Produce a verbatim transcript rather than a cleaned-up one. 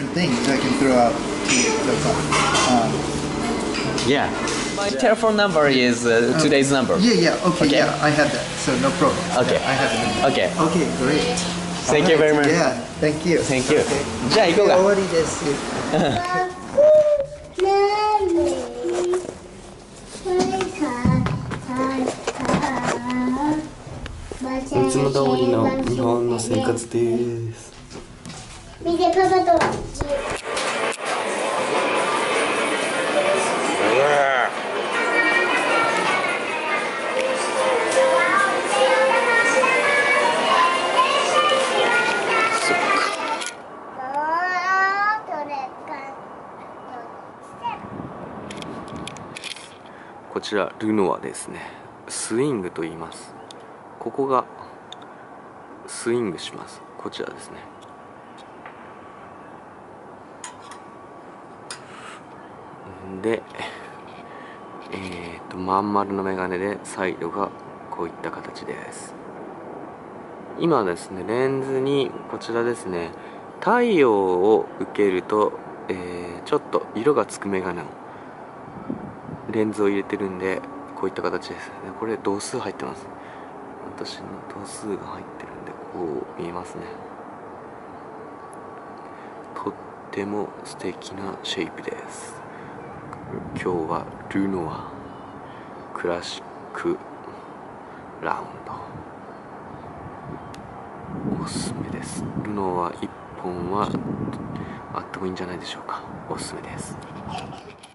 things I can throw out to you. So, um, Yeah. My telephone number is uh, today's number. yeah, yeah, okay, Okay. yeah, I have that, so no problem. Okay. Yeah, I have it. Okay. Okay, great. Thank you very much. Yeah, thank you. Thank you. Okay. じゃあ行こうか。 終わりです。 いつも通りの日本の生活です。 見てパパと。 こちらルノアですね。スイングと言います。ここがスイングします。こちらですね。で、えー、とまん丸のメガネでサイドがこういった形です。今ですね、レンズにこちらですね、太陽を受けると、えー、ちょっと色がつくメガネをレンズを入れてるんで、こういった形です。これ度数入ってます。私の度数が入ってるんでこう見えますね。とっても素敵なシェイプです。今日はルノアクラシックラウンドおすすめです。ルノアいっぽんはあってもいいんじゃないでしょうか。おすすめです。